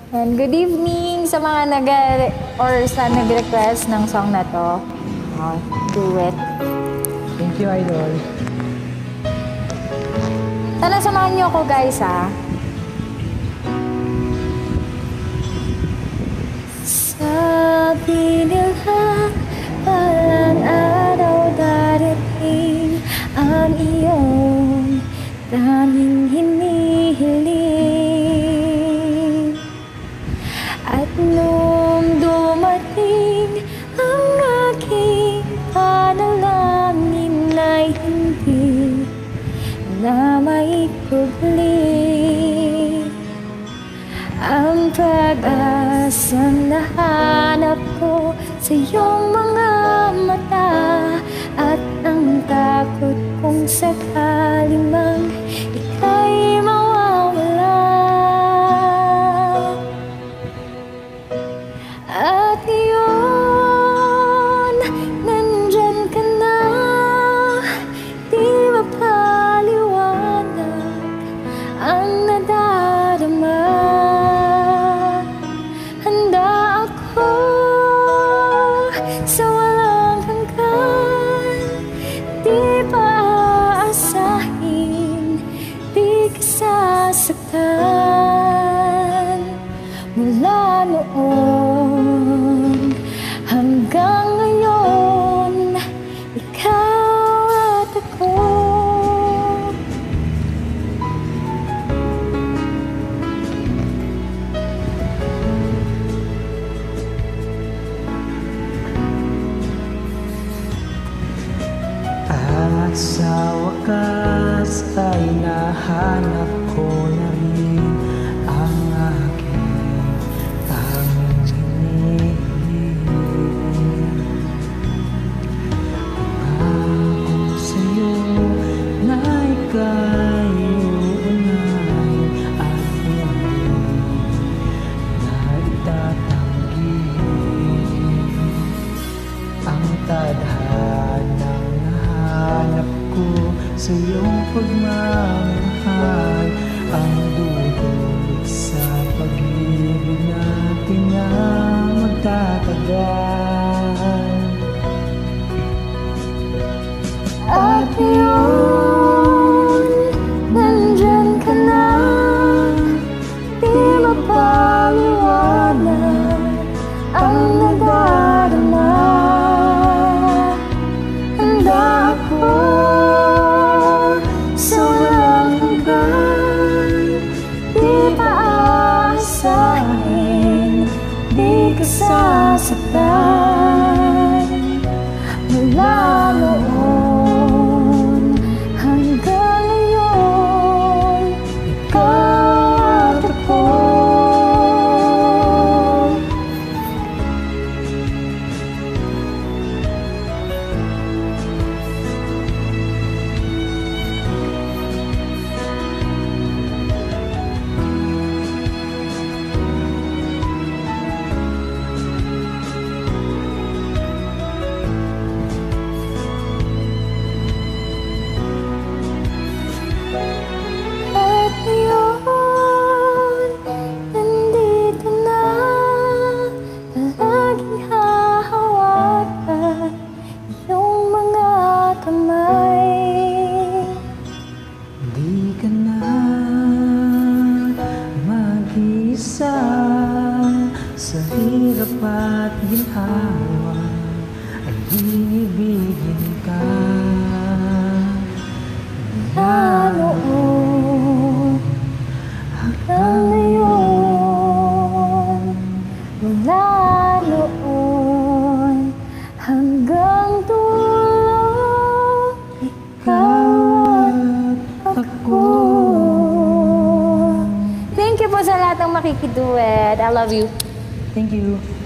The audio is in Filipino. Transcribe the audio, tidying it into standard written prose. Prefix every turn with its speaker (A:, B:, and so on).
A: And good evening sa mga nag-request ng song na to. Oh, do it.
B: Thank you, Idol.
A: Sana samahan niyo ako, guys, ha? Sabi nila parang araw darating ang iyong tanging hinihiling. At nung dumating ang aking panalangin ay hindi na maikubli ang pag-asang nahanap ko sa iyong mga mata at ang takot kung sakali mang ika'y mawawala. At ngayon, nandyan ka na, di mapaliwanag ang nadarama. Handa ako sa walang hanggan, di pa aasahin, di ka sasaktan. Mula noon hanggang ngayon, ikaw at ako.
B: At sa wakas ay nahanap ko na rin ang aking tanging hinihiling. Pangako sa'yo na ika'y uunahin at hindi na itatanggi ang tadhanang nahanap ko sa iyong pagmamahal, ang dudulot sa pag-ibig natin na magtatagal.
A: At ngayon, nandyan ka na, di mapaliwanag ang nadarama. Handa ako sa walang hanggan, di pa aasahin, di ka sasaktan. Mula noon hanggang ngayon, ikaw at ako. At ngayon, nandito na, palaging hahawakan iyong mga kamay.
B: Di ka na mag-isa sa hirap at ginhawa, ay ibigin ka.
A: Mula noon hanggang ngayon, mula noon hanggang dulo, ikaw at ako. Thank you po sa lahat ng makikiduet. I love you.
B: Thank you.